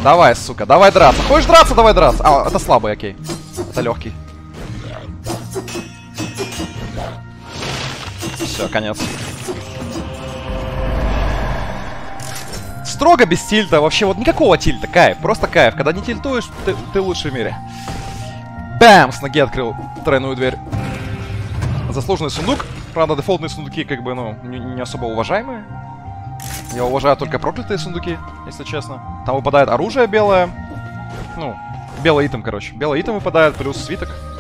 Давай, сука, давай драться. Хочешь драться? Давай драться. А, это слабый, окей. Это легкий. Все, конец. Строго без тильта. Вообще вот никакого тильта. Кайф. Просто кайф. Когда не тильтуешь, ты лучший в мире. Бэм! С ноги открыл тройную дверь. Заслуженный сундук. Правда, дефолтные сундуки, как бы, ну, не особо уважаемые. Я уважаю только проклятые сундуки, если честно. Там выпадает оружие белое. Ну, белый итем, короче. Белый итем выпадает, плюс свиток.